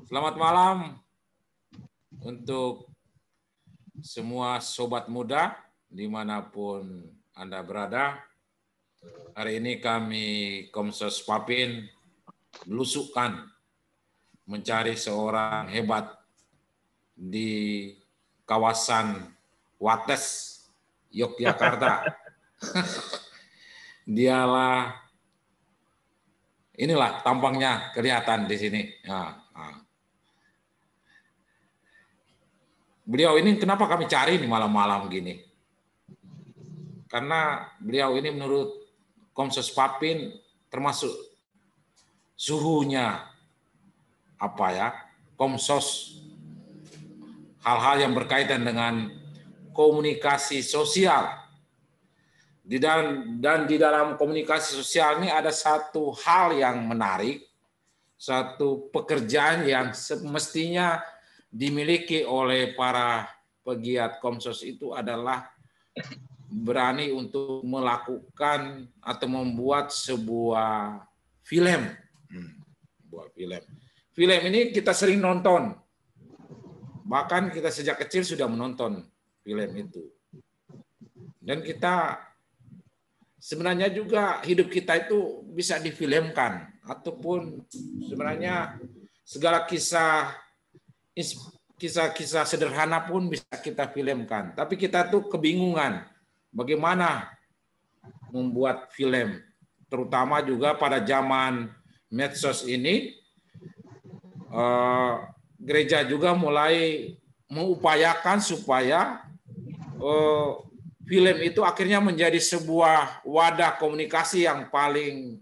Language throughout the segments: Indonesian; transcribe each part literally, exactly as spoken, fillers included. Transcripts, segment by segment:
Selamat malam untuk semua sobat muda dimanapun Anda berada. Hari ini kami Komsos Papin belusukan mencari seorang hebat di kawasan Wates, Yogyakarta. Dialah, inilah tampangnya kelihatan di sini. Nah, nah. Beliau ini kenapa kami cari nih malam-malam gini? Karena beliau ini menurut Komsos Papin termasuk suhunya apa ya, Komsos hal-hal yang berkaitan dengan komunikasi sosial. Di dalam, dan di dalam komunikasi sosial ini ada satu hal yang menarik, satu pekerjaan yang semestinya dimiliki oleh para pegiat Komsos itu adalah berani untuk melakukan atau membuat sebuah film. Hmm, buat film. Film ini kita sering nonton. Bahkan kita sejak kecil sudah menonton film itu. Dan kita sebenarnya juga hidup kita itu bisa difilmkan, ataupun sebenarnya segala kisah kisah-kisah sederhana pun bisa kita filmkan. Tapi kita tuh kebingungan bagaimana membuat film, terutama juga pada zaman medsos ini. Eh, gereja juga mulai mengupayakan supaya eh, film itu akhirnya menjadi sebuah wadah komunikasi yang paling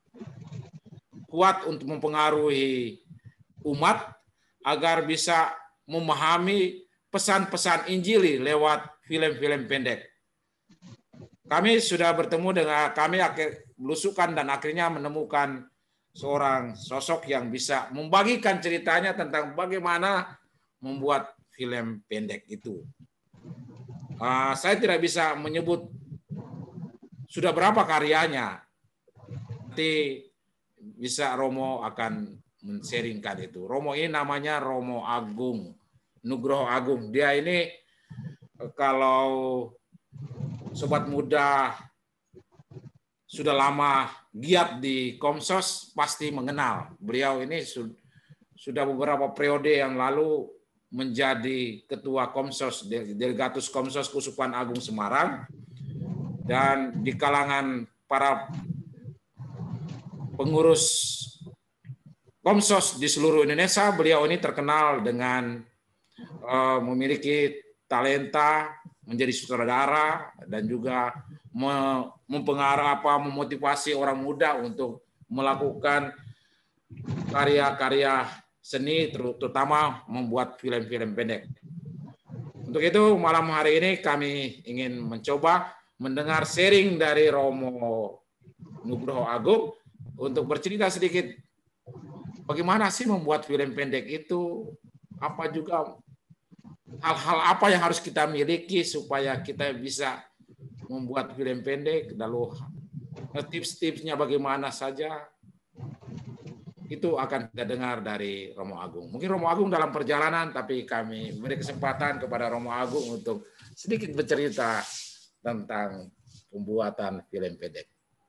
kuat untuk mempengaruhi umat agar bisa memahami pesan-pesan Injili lewat film-film pendek. Kami sudah bertemu dengan kami akhir belusukan dan akhirnya menemukan seorang sosok yang bisa membagikan ceritanya tentang bagaimana membuat film pendek itu. Uh, saya tidak bisa menyebut sudah berapa karyanya. Nanti bisa Romo akan men-sharingkan itu. Romo ini namanya Romo Agung, Nugroho Agung. Dia ini kalau sobat muda sudah lama giat di Komsos pasti mengenal. Beliau ini sudah beberapa periode yang lalu menjadi ketua Komsos, Delegatus Komsos Keuskupan Agung Semarang, dan di kalangan para pengurus Komsos di seluruh Indonesia, beliau ini terkenal dengan uh, memiliki talenta menjadi sutradara dan juga mempengaruhi apa memotivasi orang muda untuk melakukan karya-karya seni, terutama membuat film-film pendek. Untuk itu malam hari ini kami ingin mencoba mendengar sharing dari Romo Nugroho Agung untuk bercerita sedikit bagaimana sih membuat film pendek itu, apa juga hal-hal apa yang harus kita miliki supaya kita bisa membuat film pendek, lalu tips-tipsnya bagaimana saja. Itu akan kita dengar dari Romo Agung. Mungkin Romo Agung dalam perjalanan, tapi kami beri kesempatan kepada Romo Agung untuk sedikit bercerita tentang pembuatan film pendek.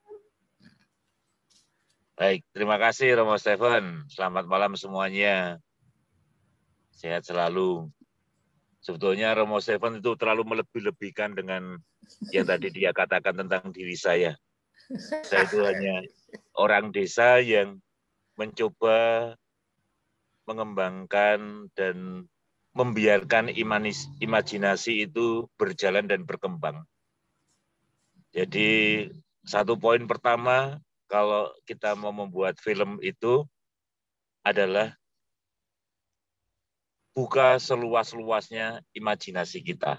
Baik, terima kasih Romo Stephen. Selamat malam semuanya. Sehat selalu. Sebetulnya Romo Stephen itu terlalu melebih-lebihkan dengan yang tadi dia katakan tentang diri saya. Saya itu hanya orang desa yang mencoba mengembangkan dan membiarkan imanis, imajinasi itu berjalan dan berkembang. Jadi satu poin pertama kalau kita mau membuat film itu adalah buka seluas-luasnya imajinasi kita.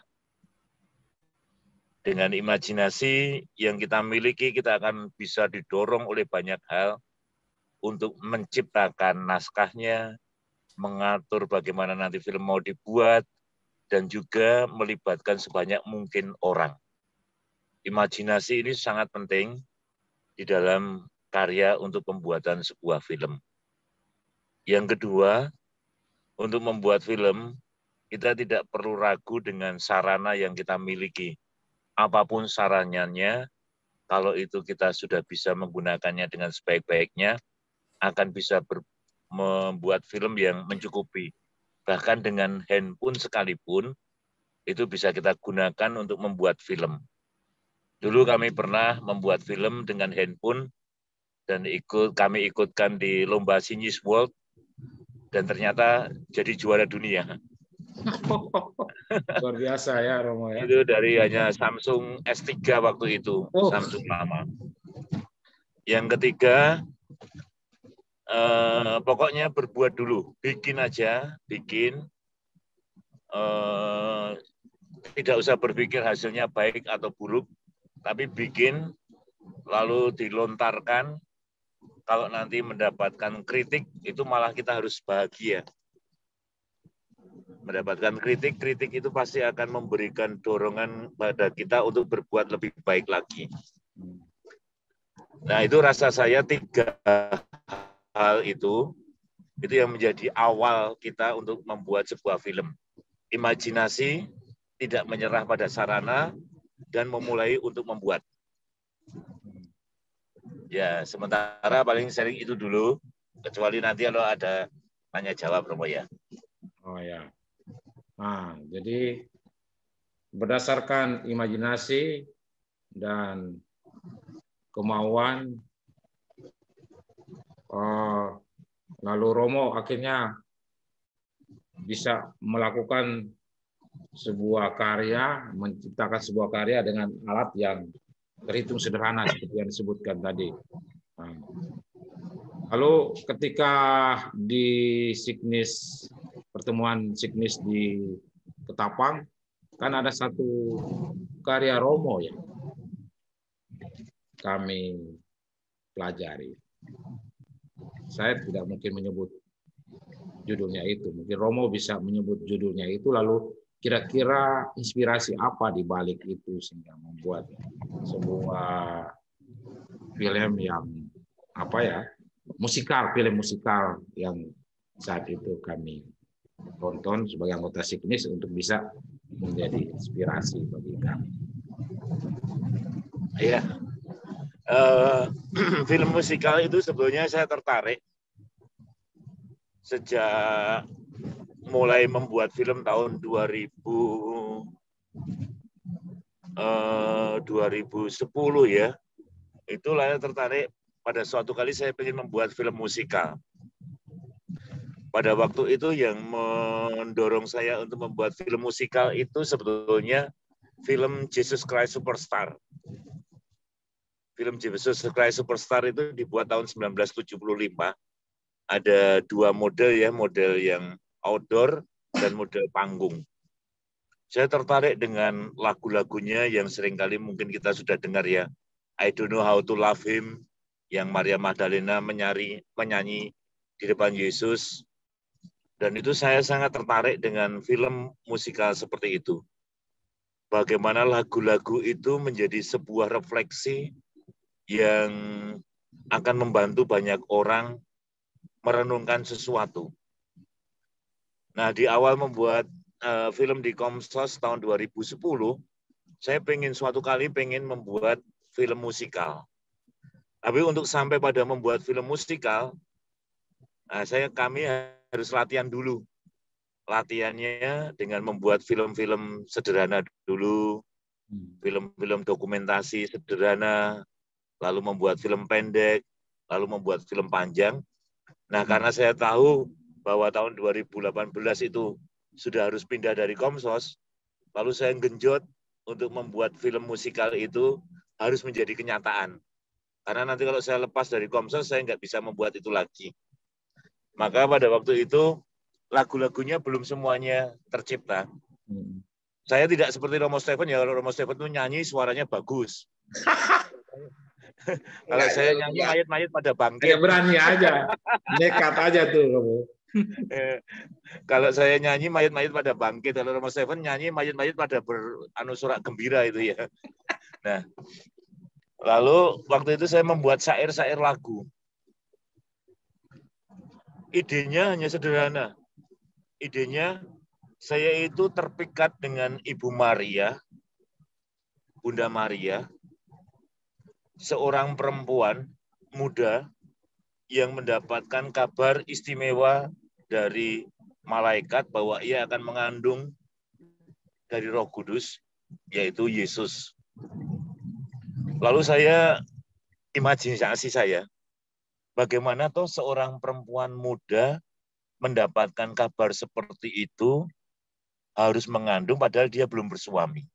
Dengan imajinasi yang kita miliki, kita akan bisa didorong oleh banyak hal untuk menciptakan naskahnya, mengatur bagaimana nanti film mau dibuat, dan juga melibatkan sebanyak mungkin orang. Imajinasi ini sangat penting di dalam karya untuk pembuatan sebuah film. Yang kedua, untuk membuat film, kita tidak perlu ragu dengan sarana yang kita miliki. Apapun sarananya, kalau itu kita sudah bisa menggunakannya dengan sebaik-baiknya, akan bisa ber, membuat film yang mencukupi. Bahkan dengan handphone sekalipun, itu bisa kita gunakan untuk membuat film. Dulu kami pernah membuat film dengan handphone, dan ikut kami ikutkan di lomba Genius World, dan ternyata jadi juara dunia. Luar biasa ya Romo ya. Itu dari hanya Samsung S tiga waktu itu, oh. Samsung lama. Yang ketiga, eh, pokoknya berbuat dulu, bikin aja, bikin. Eh, tidak usah berpikir hasilnya baik atau buruk, tapi bikin, lalu dilontarkan. Kalau nanti mendapatkan kritik, itu malah kita harus bahagia. Mendapatkan kritik, kritik itu pasti akan memberikan dorongan pada kita untuk berbuat lebih baik lagi. Nah, itu rasa saya tiga hal itu, itu yang menjadi awal kita untuk membuat sebuah film. Imajinasi, tidak menyerah pada sarana, dan memulai untuk membuat. Ya, sementara paling sering itu dulu, kecuali nanti kalau ada tanya jawab, Romo ya. Oh ya. Nah, jadi berdasarkan imajinasi dan kemauan, eh, lalu Romo akhirnya bisa melakukan sebuah karya, menciptakan sebuah karya dengan alat yang terhitung sederhana seperti yang disebutkan tadi. Nah, lalu ketika di Signis, pertemuan Signis di Ketapang, kan ada satu karya Romo yang kami pelajari. Saya tidak mungkin menyebut judulnya itu. Mungkin Romo bisa menyebut judulnya itu, lalu kira-kira inspirasi apa di balik itu sehingga membuat sebuah film yang apa ya, musikal, film musikal yang saat itu kami tonton sebagai anggota Signis untuk bisa menjadi inspirasi bagi kami. Iya, uh, film musikal itu sebetulnya saya tertarik sejak mulai membuat film tahun dua ribu, uh, dua ribu sepuluh ya. Itulah yang tertarik pada suatu kali saya ingin membuat film musikal. Pada waktu itu yang mendorong saya untuk membuat film musikal itu sebetulnya film Jesus Christ Superstar. Film Jesus Christ Superstar itu dibuat tahun seribu sembilan ratus tujuh puluh lima. Ada dua model ya, model yang outdoor dan model panggung. Saya tertarik dengan lagu-lagunya yang seringkali mungkin kita sudah dengar ya. I Don't Know How to Love Him, yang Maria Magdalena menyari, menyanyi di depan Yesus. Dan itu saya sangat tertarik dengan film musikal seperti itu. Bagaimana lagu-lagu itu menjadi sebuah refleksi yang akan membantu banyak orang merenungkan sesuatu. Nah, di awal membuat uh, film di Komsos tahun dua ribu sepuluh, saya pengen suatu kali pengen membuat film musikal. Tapi untuk sampai pada membuat film musikal, nah, saya kami harus latihan dulu. Latihannya dengan membuat film-film sederhana dulu, film-film dokumentasi sederhana, lalu membuat film pendek, lalu membuat film panjang. Nah, karena saya tahu bahwa tahun dua ribu delapan belas itu sudah harus pindah dari Komsos, lalu saya genjot untuk membuat film musikal itu harus menjadi kenyataan. Karena nanti kalau saya lepas dari Komsos, saya nggak bisa membuat itu lagi. Maka pada waktu itu, lagu-lagunya belum semuanya tercipta. Hmm. Saya tidak seperti Romo Stephen, ya Romo Stephen itu nyanyi suaranya bagus. Kalau saya ya, nyanyi mayat-mayat pada bangkit. Ya berani aja, nekat aja tuh Romo. Kalau saya nyanyi mayat-mayat pada bangkit, kalau Romo Stephen nyanyi mayat-mayat pada beranu sorak gembira itu ya. Nah, lalu waktu itu saya membuat syair-syair lagu. Idenya hanya sederhana. idenya saya itu terpikat dengan Ibu Maria, Bunda Maria, seorang perempuan muda yang mendapatkan kabar istimewa dari malaikat bahwa ia akan mengandung dari Roh Kudus, yaitu Yesus. Lalu saya, imajinasi saya, bagaimana toh seorang perempuan muda mendapatkan kabar seperti itu, harus mengandung padahal dia belum bersuami.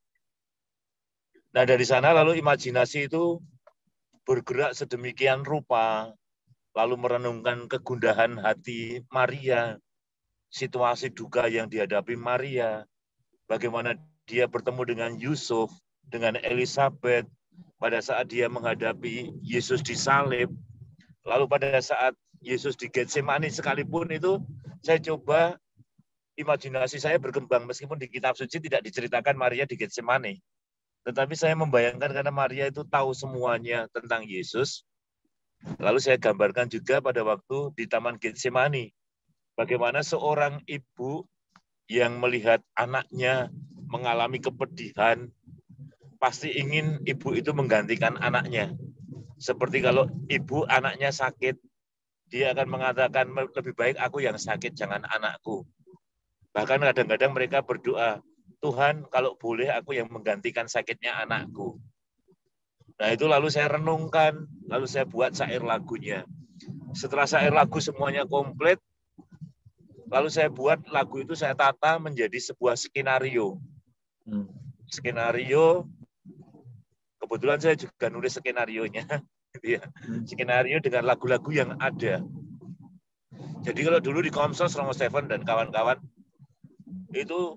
Nah dari sana lalu imajinasi itu bergerak sedemikian rupa, lalu merenungkan kegundahan hati Maria, situasi duka yang dihadapi Maria, bagaimana dia bertemu dengan Yusuf, dengan Elizabeth, pada saat dia menghadapi Yesus disalib, lalu pada saat Yesus di Getsemani sekalipun itu, saya coba imajinasi saya berkembang, meskipun di kitab suci tidak diceritakan Maria di Getsemani. Tetapi saya membayangkan karena Maria itu tahu semuanya tentang Yesus, lalu saya gambarkan juga pada waktu di Taman Getsemani, bagaimana seorang ibu yang melihat anaknya mengalami kepedihan, pasti ingin ibu itu menggantikan anaknya. Seperti kalau ibu anaknya sakit, dia akan mengatakan lebih baik aku yang sakit, jangan anakku. Bahkan kadang-kadang mereka berdoa, Tuhan kalau boleh aku yang menggantikan sakitnya anakku. Nah itu lalu saya renungkan, lalu saya buat syair lagunya. Setelah syair lagu semuanya komplit, lalu saya buat lagu itu saya tata menjadi sebuah skenario. Hmm. Skenario, kebetulan saya juga nulis skenarionya. Skenario dengan lagu-lagu yang ada. Jadi kalau dulu di Komsos, Romo Stephen dan kawan-kawan, itu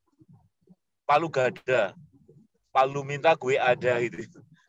palu gada, palu minta gue ada gitu.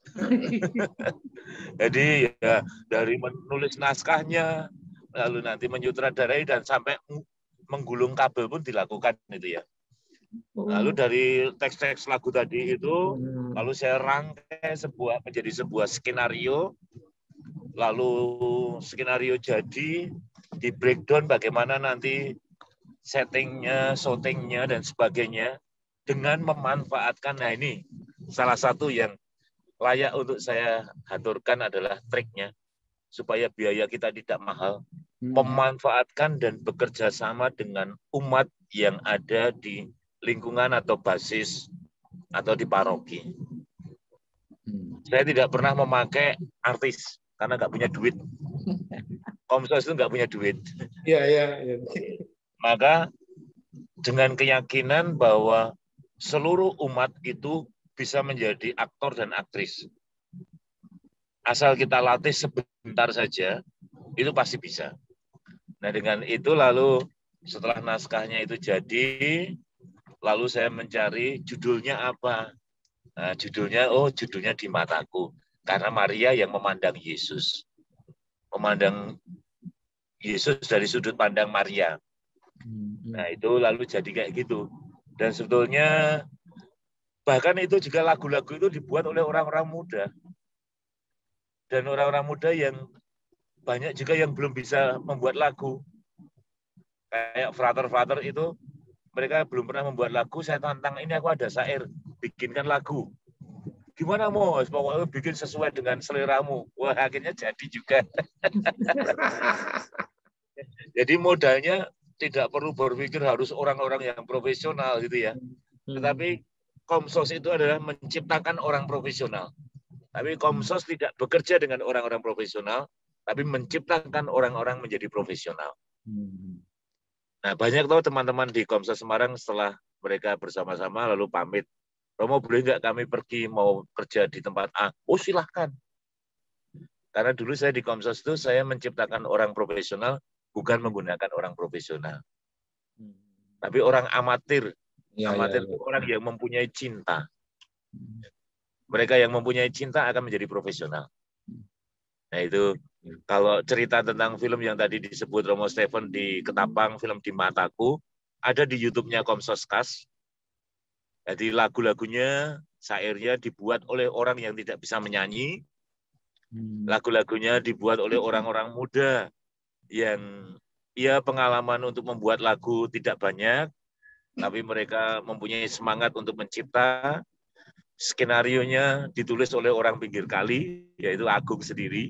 Jadi ya dari menulis naskahnya, lalu nanti menyutradarai dan sampai menggulung kabel pun dilakukan itu ya. Lalu dari teks-teks lagu tadi itu, lalu saya rangkai sebuah menjadi sebuah skenario, lalu skenario jadi di breakdown bagaimana nanti settingnya, shootingnya dan sebagainya dengan memanfaatkan. Nah ini salah satu yang layak untuk saya haturkan adalah triknya supaya biaya kita tidak mahal, hmm. memanfaatkan dan bekerja sama dengan umat yang ada di lingkungan atau basis atau di paroki. Hmm. Saya tidak pernah memakai artis karena nggak punya duit. Komsos itu nggak punya duit. Iya, iya, iya. Maka dengan keyakinan bahwa seluruh umat itu bisa menjadi aktor dan aktris. Asal kita latih sebentar saja, itu pasti bisa. Nah dengan itu lalu setelah naskahnya itu jadi, lalu saya mencari judulnya apa. Nah, judulnya, oh judulnya Di Mataku. Karena Maria yang memandang Yesus. Memandang Yesus dari sudut pandang Maria. Nah itu lalu jadi kayak gitu. Dan sebetulnya bahkan itu juga lagu-lagu itu dibuat oleh orang-orang muda. Dan orang-orang muda yang banyak juga yang belum bisa membuat lagu. Kayak frater-frater itu, mereka belum pernah membuat lagu, saya tantang, ini aku ada syair, bikinkan lagu. Gimana mau? Pokoknya bikin sesuai dengan seleramu. Wah, akhirnya jadi juga. Jadi modalnya tidak perlu berpikir harus orang-orang yang profesional gitu ya. Tetapi Komsos itu adalah menciptakan orang profesional. Tapi Komsos tidak bekerja dengan orang-orang profesional, tapi menciptakan orang-orang menjadi profesional. Nah, banyak tahu teman-teman di Komsos Semarang setelah mereka bersama-sama lalu pamit, Romo boleh nggak kami pergi mau kerja di tempat A? Oh silahkan. Karena dulu saya di Komsos itu saya menciptakan orang profesional, bukan menggunakan orang profesional. Tapi orang amatir. Ya, amatir ya, ya. Itu orang yang mempunyai cinta. Mereka yang mempunyai cinta akan menjadi profesional. Nah itu kalau cerita tentang film yang tadi disebut Romo Stephen di Ketapang, film Di Mataku, ada di YouTube-nya Komsoskas. Jadi lagu-lagunya, syairnya dibuat oleh orang yang tidak bisa menyanyi. Lagu-lagunya dibuat oleh orang-orang muda yang ya pengalaman untuk membuat lagu tidak banyak, tapi mereka mempunyai semangat untuk mencipta. Skenarionya ditulis oleh orang pinggir kali, yaitu Agung sendiri.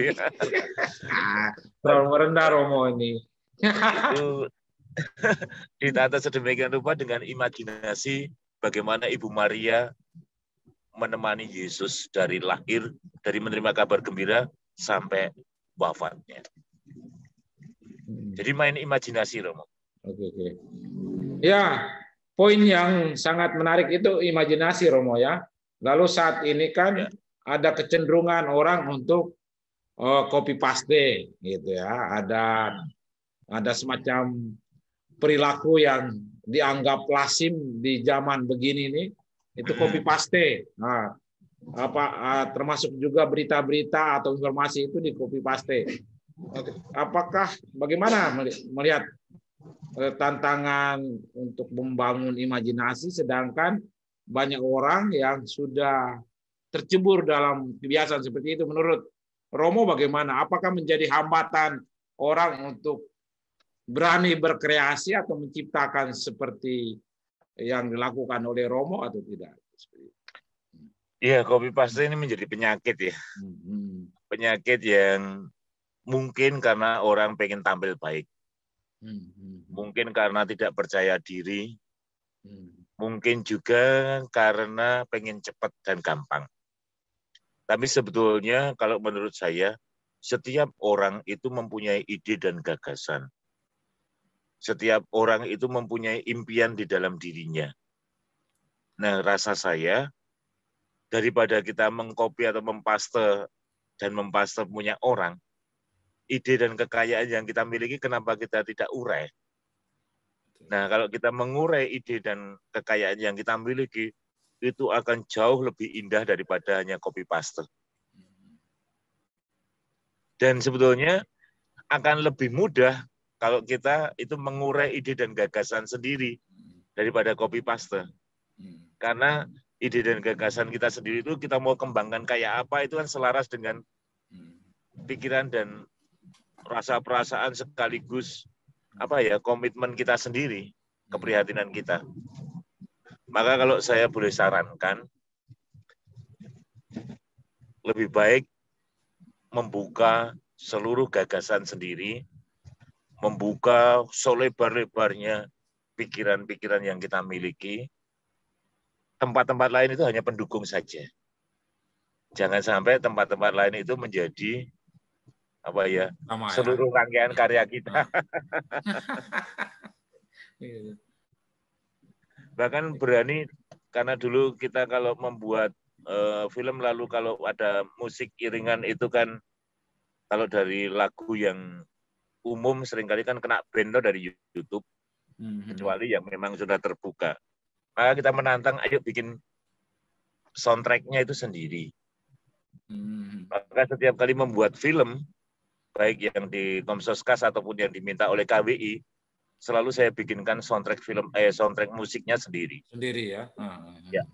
Terlalu merendah Romo ini. Itu ditata sedemikian rupa dengan imajinasi bagaimana Ibu Maria menemani Yesus dari lahir, dari menerima kabar gembira sampai wafatnya. Jadi main imajinasi, Romo. Oke, oke. Ya, poin yang sangat menarik itu imajinasi, Romo ya. Lalu saat ini kan ya, ada kecenderungan orang untuk uh, copy paste, gitu ya. Ada ada semacam perilaku yang dianggap lazim di zaman begini nih, itu copy paste. Nah, apa uh, termasuk juga berita-berita atau informasi itu di copy paste. Apakah bagaimana melihat tantangan untuk membangun imajinasi sedangkan banyak orang yang sudah tercebur dalam kebiasaan seperti itu? Menurut Romo bagaimana? Apakah menjadi hambatan orang untuk berani berkreasi atau menciptakan seperti yang dilakukan oleh Romo atau tidak? Iya, copy paste ini menjadi penyakit ya. Hmm. Penyakit yang mungkin karena orang pengen tampil baik. Hmm. Mungkin karena tidak percaya diri. Hmm. Mungkin juga karena pengen cepat dan gampang. Tapi sebetulnya kalau menurut saya, setiap orang itu mempunyai ide dan gagasan. Setiap orang itu mempunyai impian di dalam dirinya. Nah, rasa saya, daripada kita mengcopy atau mempaste dan mempaste punya orang, ide dan kekayaan yang kita miliki, kenapa kita tidak urai? Nah, kalau kita mengurai ide dan kekayaan yang kita miliki, itu akan jauh lebih indah daripada hanya copy paste. Dan sebetulnya akan lebih mudah kalau kita itu mengurai ide dan gagasan sendiri daripada copy paste. Karena ide dan gagasan kita sendiri itu kita mau kembangkan kayak apa, itu kan selaras dengan pikiran dan rasa perasaan sekaligus apa ya, komitmen kita sendiri, keprihatinan kita. Maka kalau saya boleh sarankan, lebih baik membuka seluruh gagasan sendiri, membuka selebar-lebarnya pikiran-pikiran yang kita miliki. Tempat-tempat lain itu hanya pendukung saja. Jangan sampai tempat-tempat lain itu menjadi apa ya, Sama seluruh ya. rangkaian karya kita. Bahkan berani, karena dulu kita kalau membuat uh, film, lalu kalau ada musik iringan itu kan, kalau dari lagu yang umum seringkali kan kena ban dari YouTube, mm-hmm. kecuali yang memang sudah terbuka. Maka kita menantang, ayo bikin soundtrack-nya itu sendiri. Mm-hmm. Maka setiap kali membuat film, baik yang di Komsoskas ataupun yang diminta oleh K W I, selalu saya bikinkan soundtrack film, eh soundtrack musiknya sendiri. Sendiri ya. Ya.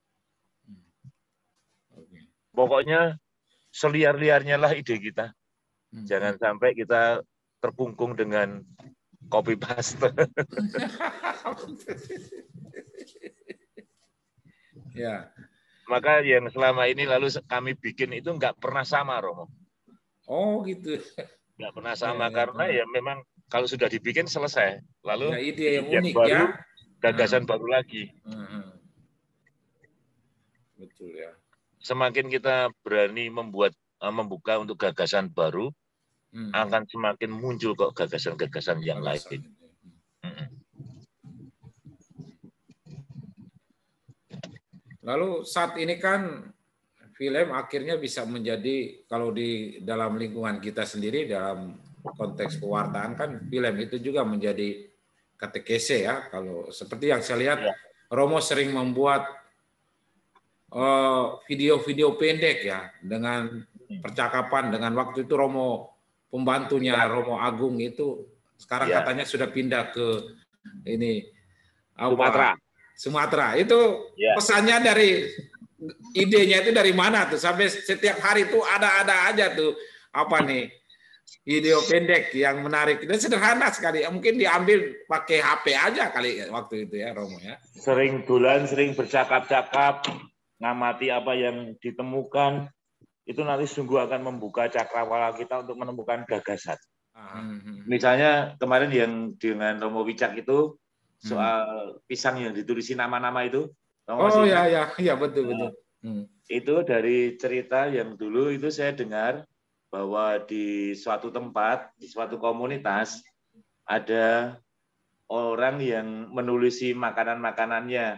Okay. Pokoknya seliar-liarnya lah ide kita. Hmm. Jangan sampai kita terkungkung dengan copy paste. Ya. Maka yang selama ini lalu kami bikin itu nggak pernah sama, Romo. Oh gitu. Nggak pernah sama ya, karena ya, ya memang kalau sudah dibikin selesai, lalu ya, ide yang, yang unik baru, ya, gagasan hmm. baru lagi. Hmm. Betul ya. Semakin kita berani membuat, membuka untuk gagasan baru, hmm. akan semakin muncul kok gagasan-gagasan yang gagasan. lain. Hmm. Lalu saat ini kan film akhirnya bisa menjadi, kalau di dalam lingkungan kita sendiri, dalam konteks pewartaan kan film itu juga menjadi katekese ya. Kalau seperti yang saya lihat, ya. Romo sering membuat video-video uh, pendek ya, dengan percakapan, dengan waktu itu Romo pembantunya Romo Agung itu sekarang ya. katanya sudah pindah ke ini apa, Sumatera. Sumatera. Itu ya. pesannya dari idenya itu dari mana tuh? Sampai setiap hari tuh ada-ada aja tuh apa nih video pendek yang menarik dan sederhana sekali. Mungkin diambil pakai H P aja kali waktu itu ya Romo ya. Sering dolan, sering bercakap-cakap, ngamati apa yang ditemukan, itu nanti sungguh akan membuka cakrawala kita untuk menemukan gagasan. Hmm. Misalnya kemarin yang dengan Romo Wicak itu soal hmm. pisang yang ditulisi nama-nama itu. Oh ya ya ya betul betul. Hmm. Itu dari cerita yang dulu itu saya dengar bahwa di suatu tempat, di suatu komunitas ada orang yang menulisi makanan-makanannya.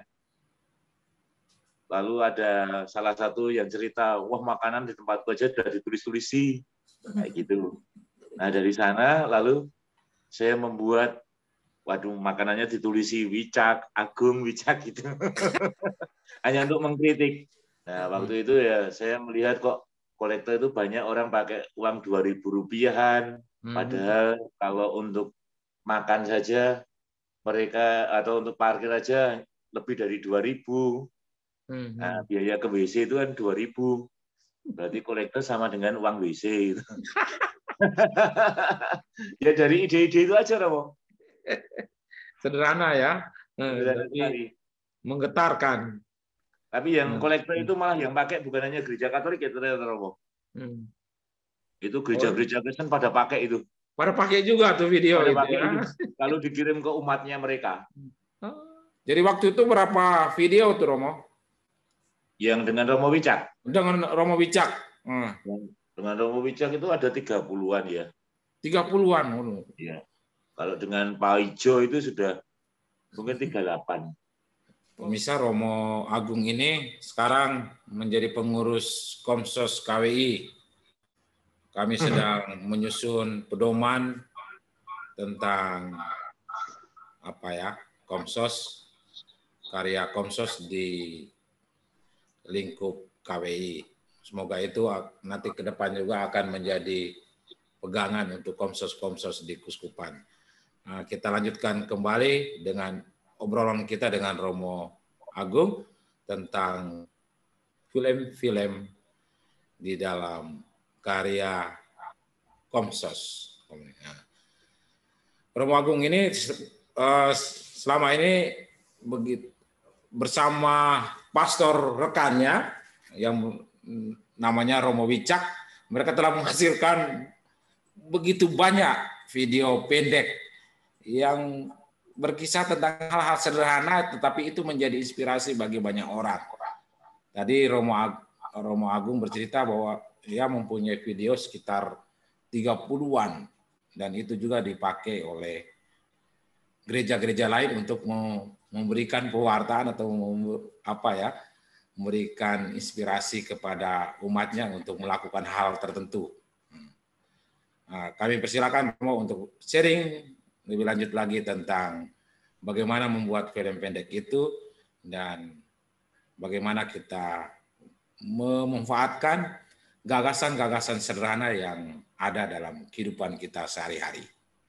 Lalu ada salah satu yang cerita, wah makanan di tempatku aja sudah ditulis-tulisi, kayak gitu. Nah dari sana lalu saya membuat, waduh makanannya ditulisi Wicak, Agung Wicak gitu, hanya untuk mengkritik. Nah waktu itu ya saya melihat kok kolektor itu banyak orang pakai uang dua ribu rupiahan, padahal kalau untuk makan saja mereka atau untuk parkir aja lebih dari dua ribu. Nah, biaya ke W C itu kan dua ribu. Berarti kolektor sama dengan uang W C gitu. Ya dari ide-ide itu aja, Romo. Sederhana ya. Sederhana sekali. Menggetarkan. Tapi yang kolektor itu malah yang pakai bukan hanya gereja Katolik ya, ternyata, Romo. Hmm. Itu gereja-gereja Kristen pada pakai itu. Pada pakai juga tuh video pada itu, pakai ya. itu. Kalau dikirim ke umatnya mereka. Jadi waktu itu berapa video tuh, Romo? Yang dengan Romo Wicak? Dengan Romo Wicak. Hmm. Dengan Romo Wicak itu ada tiga puluhan ya. tiga puluhan. Iya. Kalau dengan Pak Ijo itu sudah mungkin tiga puluh delapan. Pemirsa, Romo Agung ini sekarang menjadi pengurus Komsos K W I. Kami sedang menyusun pedoman tentang apa ya, Komsos, karya Komsos di lingkup K W I. Semoga itu nanti ke depan juga akan menjadi pegangan untuk Komsos-Komsos di Kuskupan. Nah, kita lanjutkan kembali dengan obrolan kita dengan Romo Agung tentang film-film di dalam karya Komsos. Romo Agung ini selama ini bersama pastor rekannya yang namanya Romo Wicak, mereka telah menghasilkan begitu banyak video pendek yang berkisah tentang hal-hal sederhana, tetapi itu menjadi inspirasi bagi banyak orang. Tadi Romo, Ag Romo Agung bercerita bahwa dia mempunyai video sekitar tiga puluhan, dan itu juga dipakai oleh gereja-gereja lain untuk memberikan pewartaan atau apa ya, memberikan inspirasi kepada umatnya untuk melakukan hal tertentu. Nah, kami persilakan Romo untuk sharing lebih lanjut lagi tentang bagaimana membuat film pendek itu dan bagaimana kita memanfaatkan gagasan-gagasan sederhana yang ada dalam kehidupan kita sehari-hari.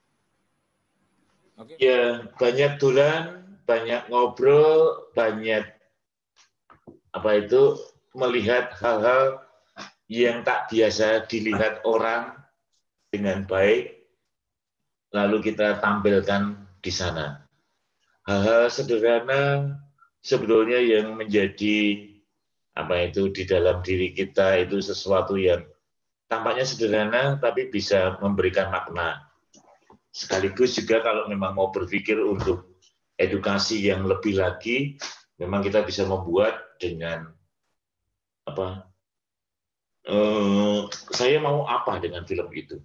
Oke. Ya, banyak dolan, banyak ngobrol, banyak apa itu melihat hal-hal yang tak biasa dilihat orang dengan baik, lalu kita tampilkan di sana. Hal-hal sederhana sebetulnya yang menjadi apa itu di dalam diri kita itu sesuatu yang tampaknya sederhana tapi bisa memberikan makna. Sekaligus juga kalau memang mau berpikir untuk edukasi yang lebih lagi, memang kita bisa membuat dengan apa? Eh, saya mau apa dengan film itu?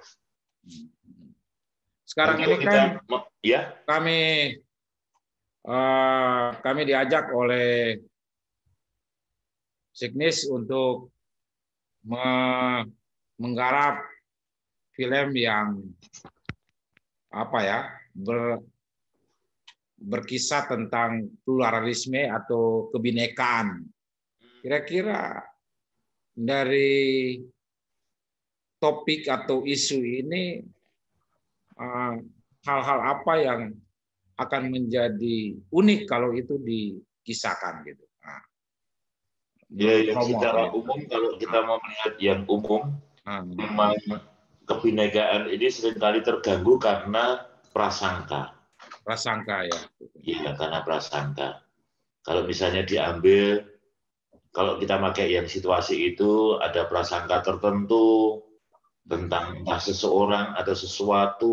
Sekarang ini kan kita, ya kami uh, kami diajak oleh Signis untuk me menggarap film yang apa ya ber, berkisah tentang pluralisme atau kebinekaan. Kira-kira dari topik atau isu ini hal-hal uh, apa yang akan menjadi unik kalau itu dikisahkan gitu. Nah, ya, yang secara umum kalau kita mau melihat yang umum, hmm. memang kebinekaan ini seringkali terganggu karena prasangka. Prasangka ya. Iya, karena prasangka. Kalau misalnya diambil, kalau kita pakai yang situasi itu ada prasangka tertentu tentang entah seseorang atau sesuatu,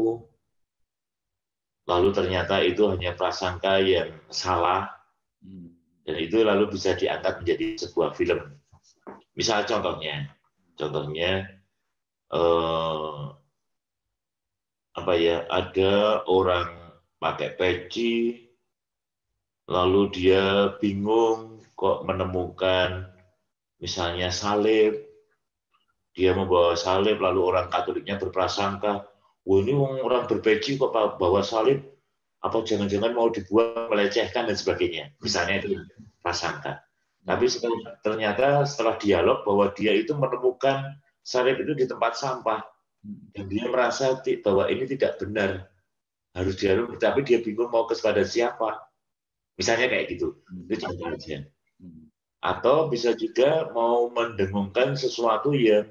lalu ternyata itu hanya prasangka yang salah, dan itu lalu bisa diangkat menjadi sebuah film. Misal contohnya, contohnya eh, apa ya, ada orang pakai peci, lalu dia bingung kok menemukan misalnya salib, dia membawa salib, lalu orang Katoliknya berprasangka, wah ini orang berpeci kok bawa salib, apa jangan-jangan mau dibuang, melecehkan dan sebagainya, misalnya itu prasangka. Tapi setelah, ternyata setelah dialog bahwa dia itu menemukan salib itu di tempat sampah, dan dia merasa bahwa ini tidak benar, harus dialog, tapi dia bingung mau kepada siapa. Misalnya kayak gitu, itu contoh aja. Atau bisa juga mau mendengungkan sesuatu yang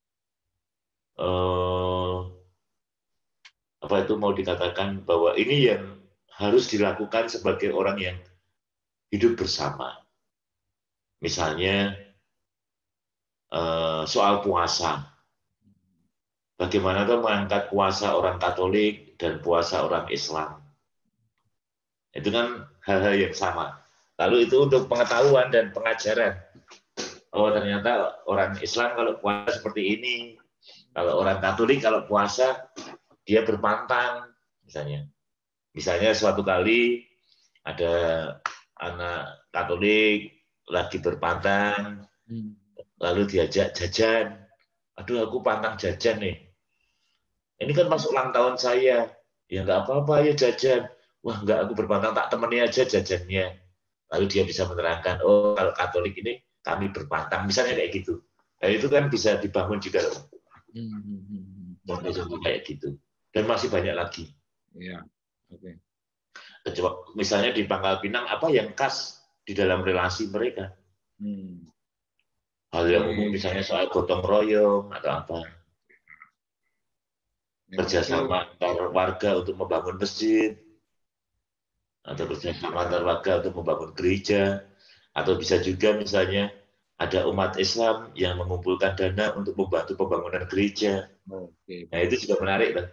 eh, apa itu mau dikatakan bahwa ini yang harus dilakukan sebagai orang yang hidup bersama. Misalnya eh, soal puasa. Bagaimana tuh mengangkat puasa orang Katolik dan puasa orang Islam. Itu kan hal-hal yang sama. Lalu itu untuk pengetahuan dan pengajaran. Oh ternyata orang Islam kalau puasa seperti ini, kalau orang Katolik kalau puasa dia berpantang, misalnya. Misalnya suatu kali ada anak Katolik lagi berpantang, lalu diajak jajan. Aduh aku pantang jajan nih. Ini kan masuk ulang tahun saya. Ya nggak apa-apa ya jajan. Wah nggak, aku berpantang, tak temani aja jajannya. Lalu dia bisa menerangkan, oh kalau Katolik ini kami berpantang, misalnya kayak gitu. Nah itu kan bisa dibangun juga. Contoh-contoh kayak gitu. Dan masih banyak lagi. Ya, oke. Okay. Misalnya di Pangkal Pinang, apa yang khas di dalam relasi mereka? Hmm. Hal yang umum misalnya soal gotong royong atau apa. Kerjasama antar warga untuk membangun masjid, atau kerjasama antar warga untuk membangun gereja, atau bisa juga misalnya ada umat Islam yang mengumpulkan dana untuk membantu pembangunan gereja. Oke. Nah itu juga menarik kan?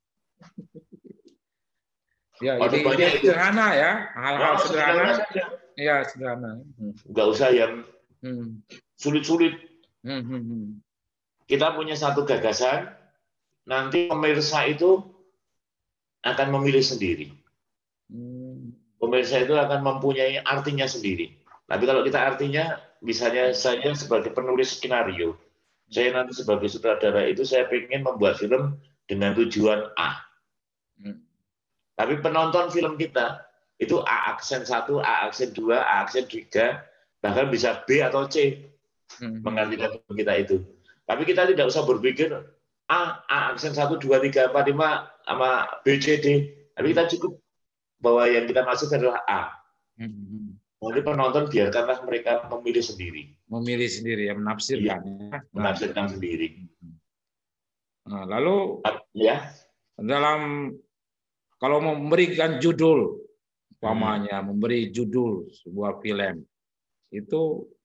Ya, oh, ini, ini sederhana ya, hal-hal oh, sederhana. Iya sederhana. Nggak usah yang sulit-sulit. Hmm. Hmm, hmm. Kita punya satu gagasan, nanti pemirsa itu akan memilih sendiri. Pemirsa itu akan mempunyai artinya sendiri. Tapi kalau kita artinya, misalnya saya sebagai penulis skenario, saya nanti sebagai sutradara itu saya ingin membuat film dengan tujuan A. Tapi penonton film kita itu A aksen satu, A aksen dua, A aksen tiga, bahkan bisa B atau C menggantikan film kita itu. Tapi kita tidak usah berpikir A, A aksen satu, dua, tiga, empat, lima, sama B, C, D. Tapi kita cukup bahwa yang kita maksud adalah A. Jadi penonton biarkanlah mereka memilih sendiri. Memilih sendiri, ya, menafsirkan. Iya, menafsirkan nah. sendiri. Nah, lalu ya dalam kalau memberikan judul, umpamanya hmm. memberi judul sebuah film, itu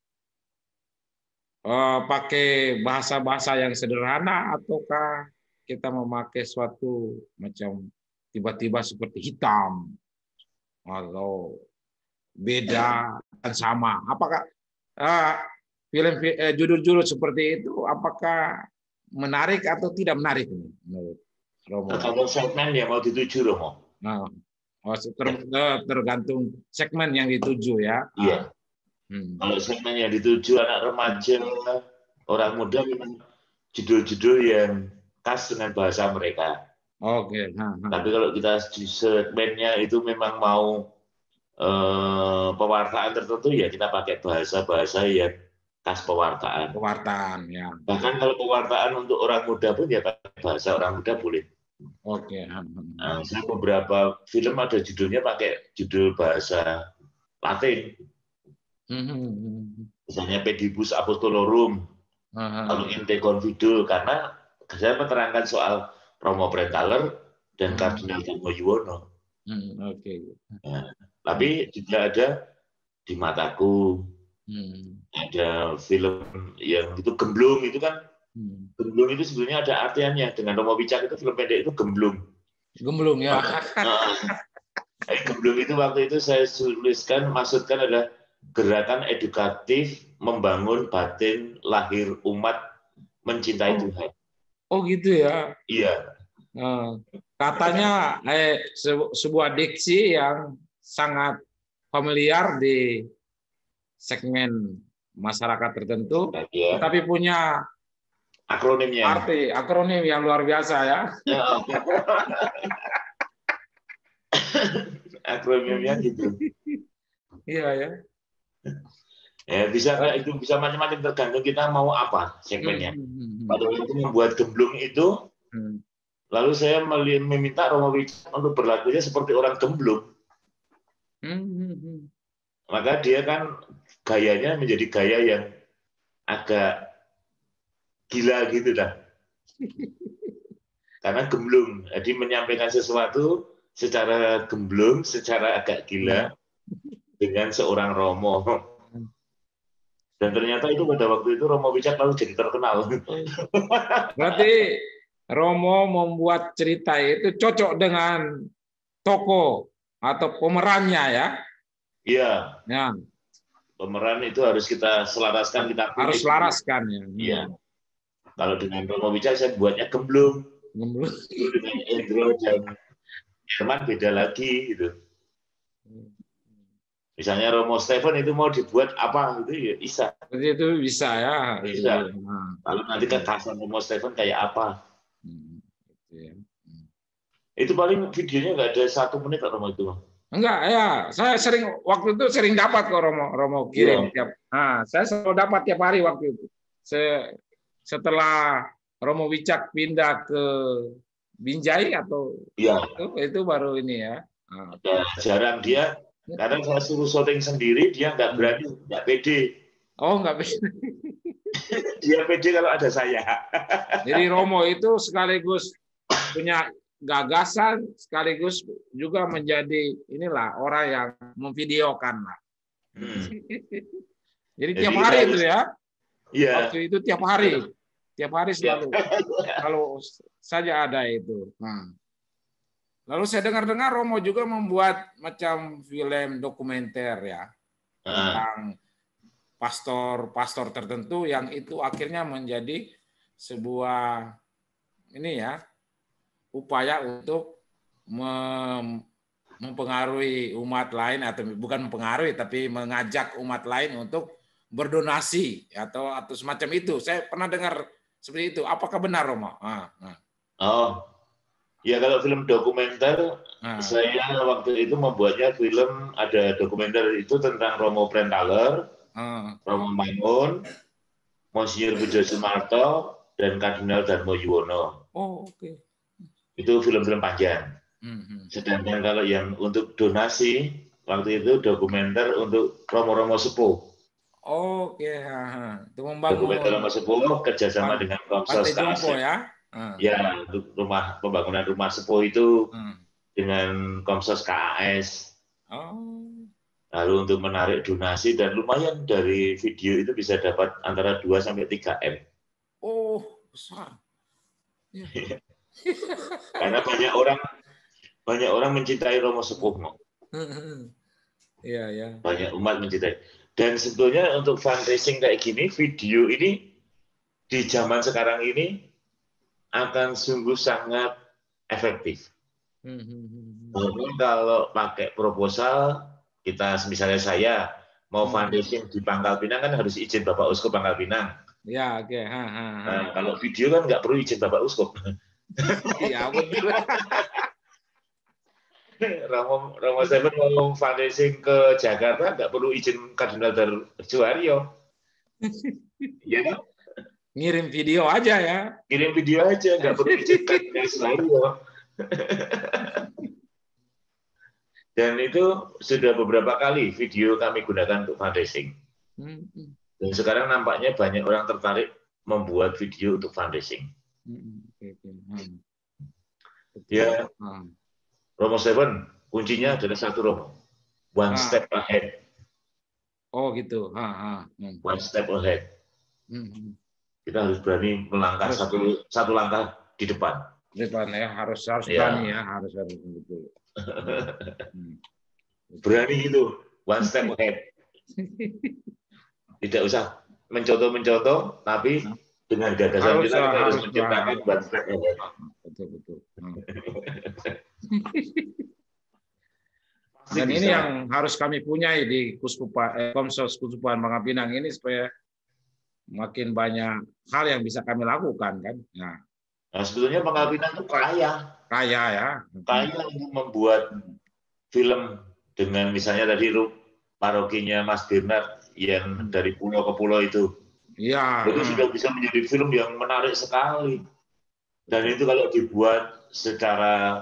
uh, pakai bahasa-bahasa yang sederhana ataukah kita memakai suatu macam tiba-tiba seperti hitam atau beda dan sama? Apakah uh, film uh, judul-judul seperti itu apakah menarik atau tidak menarik menurut Romo? Kalau segmen yang mau dituju, Romo. Nah, oh, ter, tergantung segmen yang dituju ya. Iya. Hmm. Kalau segmen yang dituju anak remaja, orang muda, memang judul-judul yang khas dengan bahasa mereka. Oke. Okay. Tapi kalau kita di segmennya itu memang mau eh, pewartaan tertentu, ya kita pakai bahasa-bahasa yang khas pewartaan. Pewartaan, ya. Bahkan kalau pewartaan untuk orang muda pun ya pakai bahasa orang muda boleh. Oke. Nah, saya beberapa film ada judulnya pakai judul bahasa Latin. Misalnya Pedibus Apostolorum, lalu Inte Confido, karena saya menerangkan soal Romo Brenthaler dan Hmm. Kardinal Darmo Yuwono. Hmm, oke. Okay. Nah, tapi juga ada Di Mataku, Hmm. ada film yang itu Gemblung itu kan, Hmm. Gemblung itu sebenarnya ada artiannya. Dengan Romo Wicak itu film pendek itu Gemblung. Gemblung ya. Nah, Gemblung itu waktu itu saya tuliskan, maksudkan adalah gerakan edukatif membangun batin lahir umat mencintai Oh, Tuhan. oh gitu ya. Iya. Nah, katanya eh, sebu- sebuah diksi yang sangat familiar di segmen masyarakat tertentu, Ya. tetapi punya Akronimnya. arti akronim yang luar biasa ya. Ya. Akronimnya gitu. Iya ya. Ya, bisa kayak itu, bisa macam-macam tergantung kita mau apa segmennya. Hmm. Pada waktu membuat Gemblung itu, Hmm. lalu saya meminta Romo Wicak untuk berlakunya seperti orang gemblung. Hmm. Maka dia kan gayanya menjadi gaya yang agak gila gitu dah. Karena gemblung. Jadi menyampaikan sesuatu secara gemblung, secara agak gila dengan seorang Romo. Dan ternyata itu pada waktu itu Romo Wicak lalu jadi terkenal. Berarti Romo membuat cerita itu cocok dengan tokoh atau pemerannya ya. Iya. Ya. Pemeran itu harus kita selaraskan, kita harus selaraskan ya. Iya. Kalau dengan Romo Wicak saya buatnya gemblung. Gemblung. Dengan Endro dan teman beda lagi gitu. Misalnya Romo Stephen itu mau dibuat apa gitu ya bisa. Jadi itu bisa ya. Bisa. Lalu nanti kekhasan Romo Stephen kayak apa? Hmm. Gitu ya. Hmm. Itu paling videonya nggak ada satu menit atau Romo itu. Enggak ya, saya sering waktu itu sering dapat kok Romo Romo kirim yeah. tiap. Nah, saya selalu dapat tiap hari waktu itu. Se setelah Romo Wicak pindah ke Binjai atau yeah. itu, itu baru ini ya. Nah, ya, jarang dia. Kadang saya suruh syuting sendiri, dia nggak berani, nggak pede. Oh, nggak pede. Dia pede kalau ada saya. Jadi Romo itu sekaligus punya gagasan, sekaligus juga menjadi inilah orang yang memvideokan lah. Hmm. Jadi, Jadi tiap hari harus, itu ya. Iya. Waktu itu tiap hari, tiap hari selalu, kalau saja ada itu. Hmm. Lalu saya dengar-dengar Romo juga membuat macam film dokumenter ya tentang pastor-pastor tertentu yang itu akhirnya menjadi sebuah ini ya upaya untuk mem mempengaruhi umat lain atau bukan mempengaruhi tapi mengajak umat lain untuk berdonasi atau atau semacam itu. Saya pernah dengar seperti itu. Apakah benar Romo? Ah, ah. Oh. Ya kalau film dokumenter, nah. saya waktu itu membuatnya film, ada dokumenter itu tentang Romo Brenthaler, uh. Romo Maimun, Monsinyur Bujo Sumarto, dan Kardinal Darmo Yuwono. Oh, oke. Okay. Itu film-film panjang. Uh-huh. Sedangkan kalau yang untuk donasi, waktu itu dokumenter untuk Romo-Romo Sepuh. Oh, oke. Okay. Uh-huh. Itu membangun dokumenter Romo Sepuh kerjasama Pan- dengan Komsos K A S E. ya. Hmm. Ya, untuk rumah pembangunan rumah sepuh itu hmm. dengan Komsos K A S. Oh. Lalu untuk menarik donasi dan lumayan dari video itu bisa dapat antara dua sampai tiga M. Oh, besar. Ya. Karena banyak orang banyak orang mencintai Romo Sepuh. Iya, ya. Banyak umat mencintai. Dan sebetulnya untuk fundraising kayak gini, video ini di zaman sekarang ini akan sungguh sangat efektif. Namun kalau pakai proposal, kita misalnya saya mau fundraising di Pangkal Pinang kan harus izin Bapak Uskup Pangkal Pinang. Ya, oke. Okay. Nah, kalau video kan nggak perlu izin Bapak Uskup. Iya, betul. Romo Romo Stephen mau fundraising ke Jakarta nggak perlu izin Kardinal Darjuaryo. Iya kan? Ngirim video aja ya. Kirim video aja, nggak perlu izin Kardinal Darjuaryo. Dan itu sudah beberapa kali video kami gunakan untuk fundraising. Dan sekarang nampaknya banyak orang tertarik membuat video untuk fundraising. Oke, oke. Hmm. Ya, Hmm. Romo Seven, kuncinya adalah satu, Romo. One Ah. step ahead. Oh gitu. Ha, ha. Hmm. One step ahead. Hmm. Kita harus berani melangkah Harus satu satu langkah di depan. depan ya, harus harus Ya. berani ya, harus harus betul. Hmm. Berani gitu, one step ahead. Tidak usah mencontoh-mencontoh, tapi dengan gagasan Harus kita, kita harus harus menciptakan one step ahead. betul betul. Hmm. Pasti Dan bisa. ini yang harus kami punyai di Kuskupan eh, Komsos Kuskupan Bangka Pinang ini supaya makin banyak hal yang bisa kami lakukan kan. Nah, Nah, sebetulnya Bangka Pinang itu kaya, kaya ya. kaya untuk membuat film dengan misalnya tadi parokinya Mas Bernard yang dari pulau ke pulau itu. Iya. Itu sudah bisa menjadi film yang menarik sekali. Dan itu kalau dibuat secara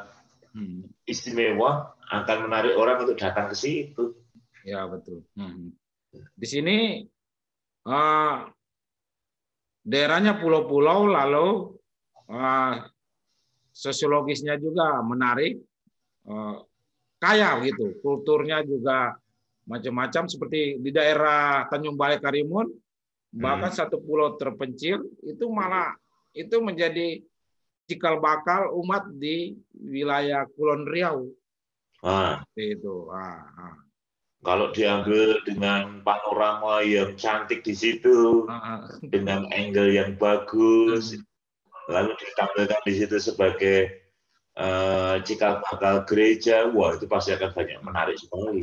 istimewa akan menarik orang untuk datang ke situ. Ya betul. Di sini uh, daerahnya pulau-pulau, lalu uh, sosiologisnya juga menarik, uh, kaya gitu, kulturnya juga macam-macam seperti di daerah Tanjung Balai Karimun, bahkan hmm. satu pulau terpencil itu malah itu menjadi cikal bakal umat di wilayah Kulon Riau. Ah. Itu. Ah, ah. Kalau diambil dengan panorama yang cantik di situ, ah. dengan angle yang bagus, hmm. lalu ditampilkan di situ sebagai uh, cikal bakal gereja, wah itu pasti akan banyak menarik sekali.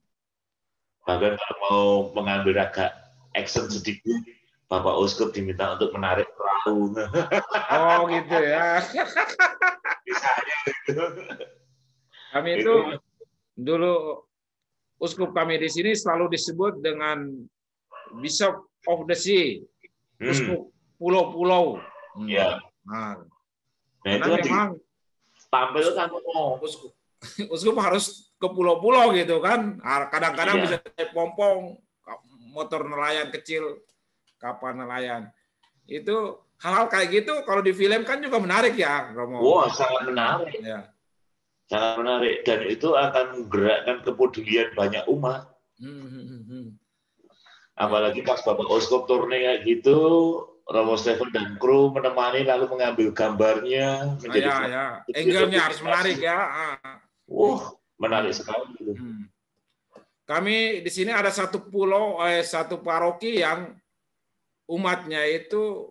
Bahkan kalau mau mengambil agak action sedikit, Bapak Uskup diminta untuk menarik perahu. Oh gitu ya. Misalnya gitu. Kami itu, itu dulu uskup kami di sini selalu disebut dengan Bishop of the Sea, hmm. uskup pulau-pulau. Hmm. Ya. Nah, nah karena itu memang tampil kan oh. uskup, uskup harus ke pulau-pulau gitu kan. Kadang-kadang ya. Bisa naik pompong, motor nelayan kecil, kapal nelayan. Itu hal-hal kayak gitu kalau difilmkan juga menarik ya, Romo. Wah, sangat menarik. Ya. Sangat menarik dan itu akan menggerakkan kepedulian banyak umat. Hmm, hmm, hmm. Apalagi pas Bapak Uskup turne kayak gitu, Romo Stephen dan kru menemani lalu mengambil gambarnya menjadi ah, ya, ya. Angle-nya harus menarik ya. Wah, menarik hmm. sekali. Hmm. Kami di sini ada satu pulau, eh, satu paroki yang umatnya itu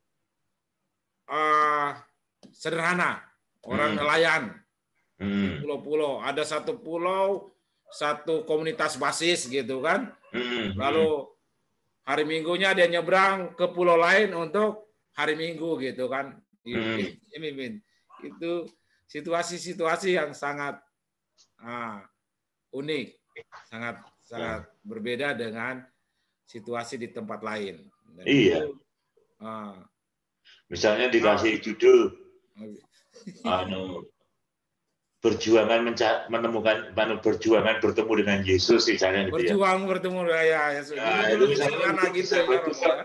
uh, sederhana, orang hmm. nelayan. Hmm. Pulau-pulau, ada satu pulau, satu komunitas basis gitu kan. Hmm. Lalu hari Minggunya dia nyebrang ke pulau lain untuk hari Minggu gitu kan. Hmm. Ini Min, itu situasi-situasi yang sangat uh, unik, sangat sangat ya. Berbeda dengan situasi di tempat lain. Dan iya. Itu, uh, misalnya dikasih uh, judul, anu perjuangan menemukan perjuangan bertemu dengan Yesus misalnya gitu ya. Berjuang bertemu dengan ya, Yesus. Nah, itu misalnya gitu ya, ya.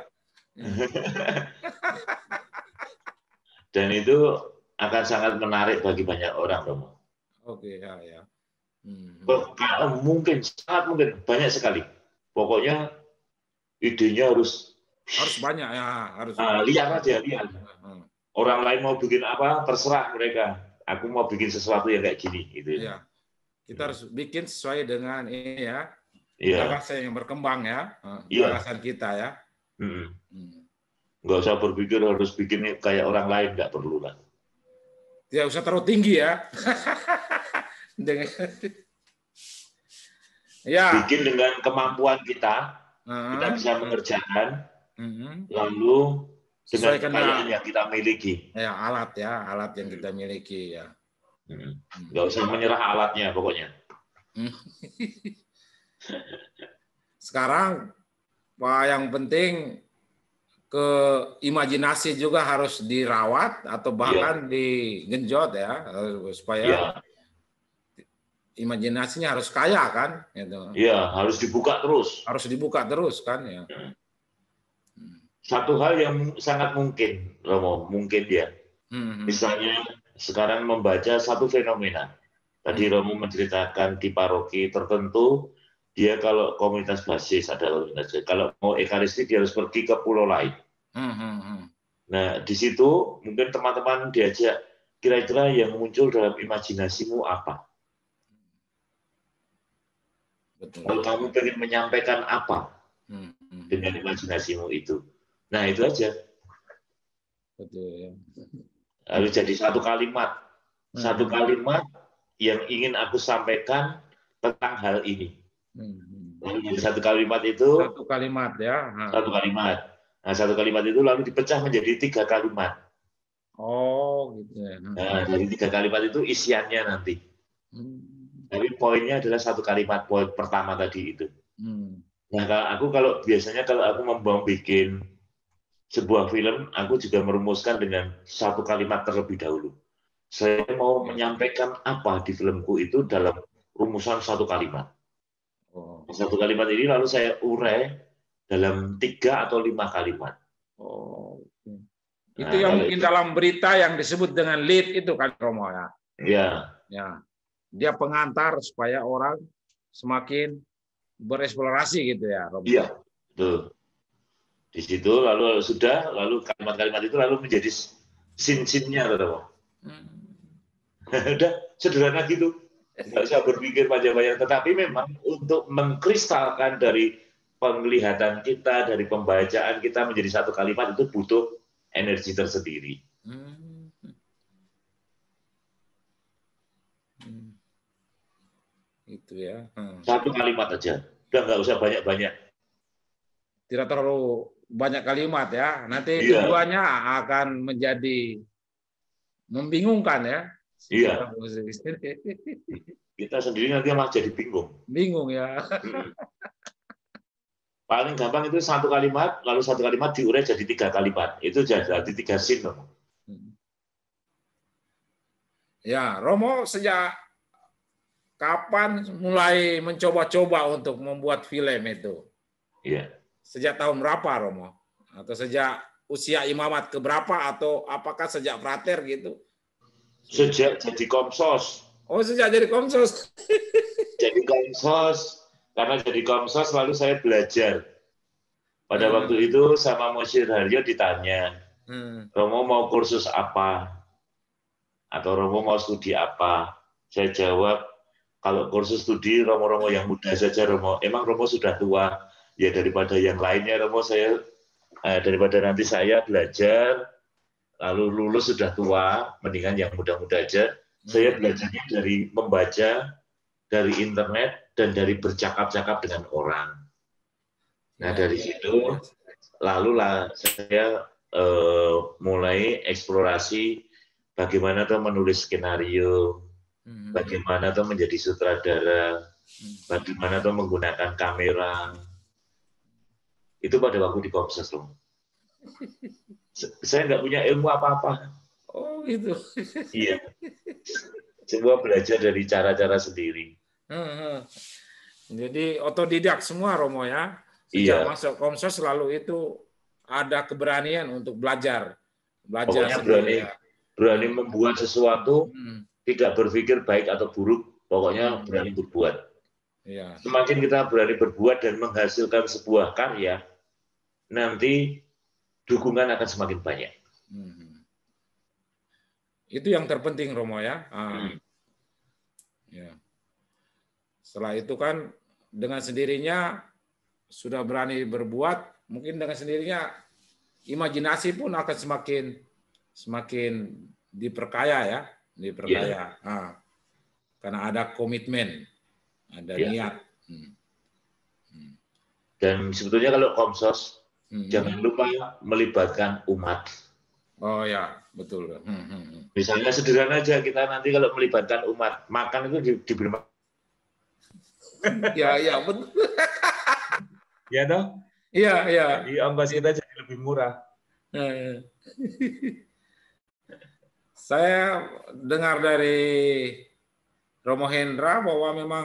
Dan itu akan sangat menarik bagi banyak orang, Romo. Oke, ya ya. Hmm. Mungkin sangat mungkin banyak sekali. Pokoknya idenya harus harus banyak ya, harus. Nah, lihat aja, lihat. Hmm. Orang lain mau bikin apa, terserah mereka. Aku mau bikin sesuatu yang kayak gini gitu. Iya. Kita harus bikin sesuai dengan ini ya. Iya. Gagasan yang berkembang ya. Iya. Gagasan kita ya. Hmm. Hmm. Nggak usah berpikir harus bikin kayak orang lain, nggak perlu lah. Tidak usah terlalu tinggi ya. dengan ya. Bikin dengan kemampuan kita, uh-huh. kita bisa mengerjakan, uh-huh. lalu dengan kekayaan yang kita miliki. Ya, alat ya, alat yang kita miliki ya. Hmm. Nggak usah menyerah alatnya pokoknya. Sekarang, Pak, yang penting ke imajinasi juga harus dirawat atau bahkan ya. digenjot ya, supaya ya. imajinasinya harus kaya kan. Iya, harus dibuka terus. Harus dibuka terus kan ya. Satu hal yang sangat mungkin, Romo, mungkin ya. Hmm. Misalnya sekarang membaca satu fenomena. Tadi hmm. Romo menceritakan di paroki tertentu, dia kalau komunitas basis ada komunitas. Kalau mau ekaristi dia harus pergi ke pulau lain. Hmm. Nah, di situ mungkin teman-teman diajak, kira-kira yang muncul dalam imajinasimu apa? Betul. Kalau kamu ingin menyampaikan apa hmm. dengan imajinasimu itu? Nah, itu aja. Betul. Harus jadi satu kalimat. Satu kalimat yang ingin aku sampaikan tentang hal ini. Lalu jadi satu kalimat itu. Satu kalimat ya. Satu kalimat. Nah, satu kalimat itu lalu dipecah menjadi tiga kalimat. Oh, gitu ya. Nah, dari tiga kalimat itu isiannya nanti. Hmm. Tapi poinnya adalah satu kalimat poin pertama tadi itu. Hmm. Nah, kalau aku kalau biasanya kalau aku mau bikin sebuah film, aku juga merumuskan dengan satu kalimat terlebih dahulu. Saya mau menyampaikan apa di filmku itu dalam rumusan satu kalimat. Oh. Satu kalimat ini lalu saya urai dalam tiga atau lima kalimat. Oh. Itu nah, yang mungkin itu dalam berita yang disebut dengan lead itu kan, Romo ya. Iya. Ya. Dia pengantar supaya orang semakin bereksplorasi gitu ya, Romo. Iya, betul. Di situ lalu sudah, lalu kalimat-kalimat itu lalu menjadi scene-scene-nya, Romo. Hmm. Udah sederhana gitu, nggak usah berpikir panjang-panjang. Tetapi memang untuk mengkristalkan dari penglihatan kita, dari pembacaan kita menjadi satu kalimat itu butuh energi tersendiri. Hmm. Hmm. Itu ya. Hmm. Satu kalimat aja, udah nggak usah banyak-banyak. Tidak terlalu banyak kalimat ya. Nanti iya. Tujuannya akan menjadi membingungkan ya. Iya. Kita sendiri nanti malah jadi bingung. Bingung ya. Paling gampang itu satu kalimat, lalu satu kalimat diurai jadi tiga kalimat. Itu jadi tiga scene. Ya, Romo sejak kapan mulai mencoba-coba untuk membuat film itu? Iya. Sejak tahun berapa, Romo? Atau sejak usia imamat keberapa? Atau apakah sejak frater gitu? Sejak jadi komsos. Oh, sejak jadi komsos. Jadi komsos. Karena jadi komsos lalu saya belajar. Pada hmm. waktu itu sama Monsieur Haryo ditanya, hmm. Romo mau kursus apa? Atau Romo mau studi apa? Saya jawab, kalau kursus studi Romo-Romo yang muda saja, Romo. Emang Romo sudah tua. Ya daripada yang lainnya, Romo saya, eh, daripada nanti saya belajar, lalu lulus sudah tua, mendingan yang muda-muda aja. Saya belajarnya dari membaca, dari internet, dan dari bercakap-cakap dengan orang. Nah dari situ, lalu lah saya eh, mulai eksplorasi bagaimana tuh menulis skenario, bagaimana tuh menjadi sutradara, bagaimana tuh menggunakan kamera. Itu pada waktu di Komsos loh. Saya nggak punya ilmu apa-apa. Oh gitu. Iya. Semua belajar dari cara-cara sendiri. Hmm. Jadi otodidak semua, Romo ya. Sejak iya. masuk Komsos selalu itu ada keberanian untuk belajar. Belajar Pokoknya berani, ya. berani membuat sesuatu, hmm. tidak berpikir baik atau buruk. Pokoknya hmm. berani berbuat. Iya. Semakin kita berani berbuat dan menghasilkan sebuah karya, nanti dukungan akan semakin banyak. Hmm. Itu yang terpenting, Romo ya. Ah. Hmm. Ya. Setelah itu kan dengan sendirinya sudah berani berbuat, mungkin dengan sendirinya imajinasi pun akan semakin semakin diperkaya ya, diperkaya. Yeah. Ah. Karena ada komitmen, ada yeah. niat. Hmm. Hmm. Dan sebetulnya kalau Komsos hmm. jangan lupa melibatkan umat. Oh ya, betul. Hmm, hmm. Misalnya sederhana aja, kita nanti kalau melibatkan umat, makan itu di, diberi makan. Ya, ya, betul. Ya toh? Iya, iya. Jadi ongkos kita jadi lebih murah. Saya dengar dari Romo Hendra bahwa memang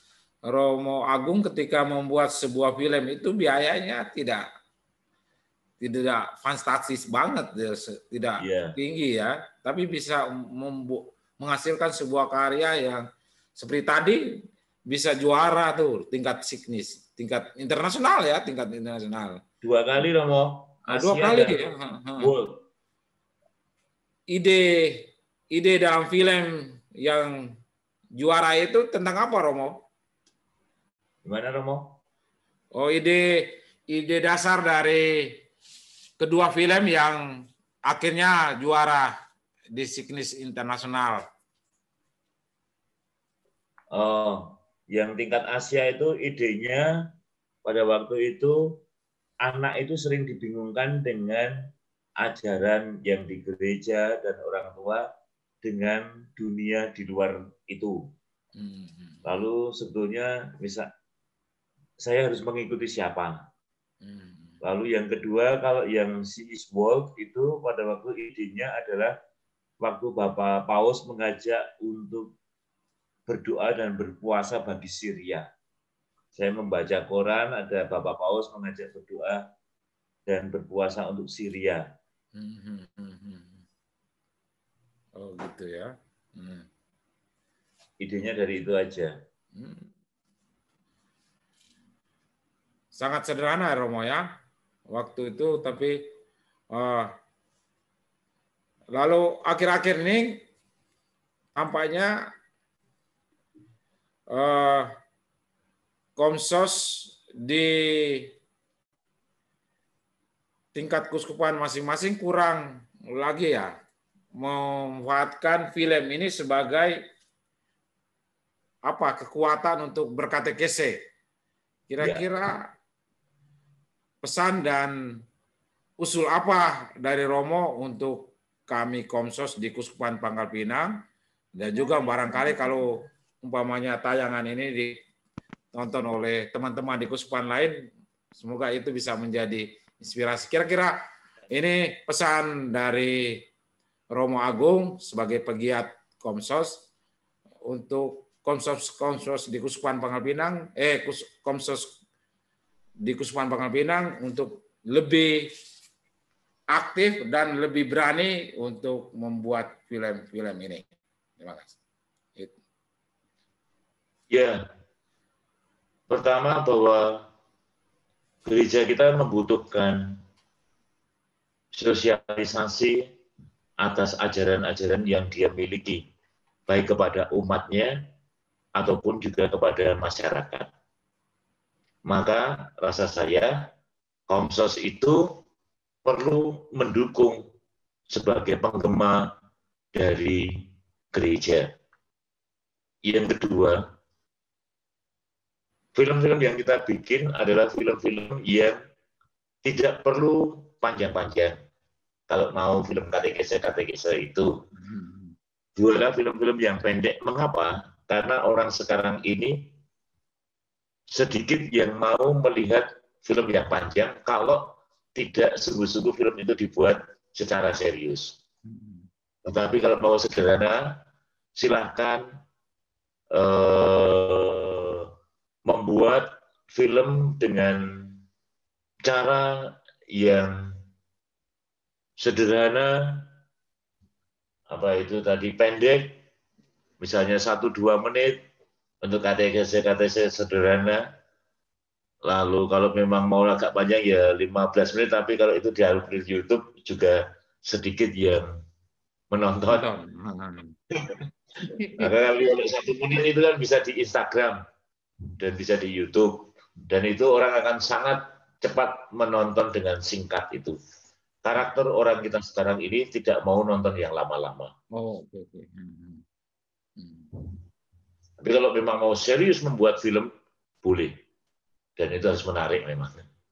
Romo Agung ketika membuat sebuah film itu biayanya tidak tidak fantastis banget, tidak yeah. tinggi ya, tapi bisa menghasilkan sebuah karya yang seperti tadi bisa juara tuh tingkat signis, tingkat internasional ya, tingkat internasional. Dua kali Romo, Asia dua kali ya. World. Ide ide dalam film yang juara itu tentang apa, Romo? Gimana, Romo? Oh, ide ide dasar dari kedua film yang akhirnya juara di Signis Internasional. Oh, yang tingkat Asia itu idenya pada waktu itu anak itu sering dibingungkan dengan ajaran yang di gereja dan orang tua dengan dunia di luar itu. Lalu sebetulnya misal saya harus mengikuti siapa? Lalu yang kedua, kalau yang C S World itu pada waktu idenya adalah waktu Bapak Paus mengajak untuk berdoa dan berpuasa bagi Syria. Saya membaca koran, ada Bapak Paus mengajak berdoa dan berpuasa untuk Syria. Oh gitu ya. Hmm. Idenya dari itu aja. Hmm. Sangat sederhana Romo ya, waktu itu, tapi uh, lalu akhir-akhir ini tampaknya uh, Komsos di tingkat keuskupan masing-masing kurang lagi ya memanfaatkan film ini sebagai apa kekuatan untuk berkatekese. Kira-kira pesan dan usul apa dari Romo untuk kami Komsos di Keuskupan Pangkal Pinang, dan juga barangkali kalau umpamanya tayangan ini ditonton oleh teman-teman di keuskupan lain, semoga itu bisa menjadi inspirasi. Kira-kira ini pesan dari Romo Agung sebagai pegiat Komsos untuk Komsos-Komsos di Keuskupan Pangkal Pinang, eh Komsos di Keuskupan Pangkal Pinang untuk lebih aktif dan lebih berani untuk membuat film-film ini. Terima kasih. Ya, pertama bahwa gereja kita membutuhkan sosialisasi atas ajaran-ajaran yang dia miliki, baik kepada umatnya ataupun juga kepada masyarakat. Maka rasa saya, Komsos itu perlu mendukung sebagai penggema dari gereja. Yang kedua, film-film yang kita bikin adalah film-film yang tidak perlu panjang-panjang. Kalau mau film katekese-katekese itu. Jualah film-film yang pendek. Mengapa? Karena orang sekarang ini sedikit yang mau melihat film yang panjang kalau tidak sungguh-sungguh film itu dibuat secara serius. Tetapi kalau mau sederhana, silahkan eh, membuat film dengan cara yang sederhana, apa itu tadi pendek, misalnya satu dua menit untuk katekese-katekese sederhana. Lalu kalau memang mau agak panjang ya lima belas menit, tapi kalau itu di YouTube juga sedikit yang menonton. Maka kalau satu menit itu kan bisa di Instagram dan bisa di YouTube, dan itu orang akan sangat cepat menonton dengan singkat itu. Karakter orang kita sekarang ini tidak mau nonton yang lama-lama. Oh, oke, oke. Tapi kalau memang mau serius membuat film, boleh. Dan itu harus menarik memang.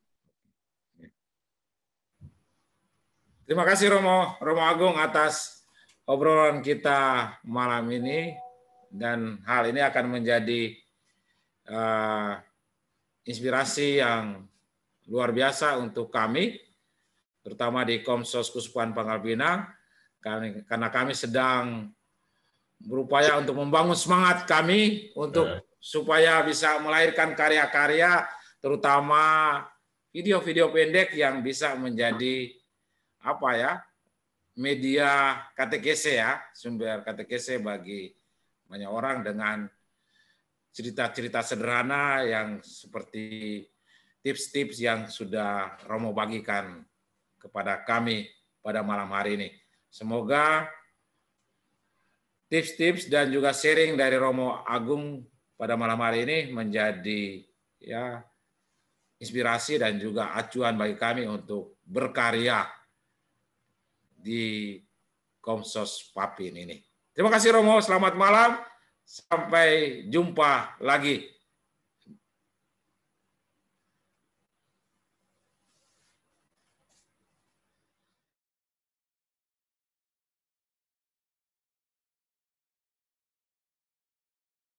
Terima kasih Romo, Romo Agung atas obrolan kita malam ini, dan hal ini akan menjadi uh, inspirasi yang luar biasa untuk kami, terutama di Komsos Keuskupan Pangkal Pinang, karena kami sedang berupaya untuk membangun semangat kami untuk supaya bisa melahirkan karya-karya, terutama video-video pendek yang bisa menjadi apa ya, media katekese ya, sumber katekese bagi banyak orang dengan cerita-cerita sederhana yang seperti tips-tips yang sudah Romo bagikan kepada kami pada malam hari ini. Semoga tips-tips dan juga sharing dari Romo Agung pada malam hari ini menjadi ya inspirasi dan juga acuan bagi kami untuk berkarya di Komsos Papin ini. Terima kasih Romo, selamat malam. Sampai jumpa lagi.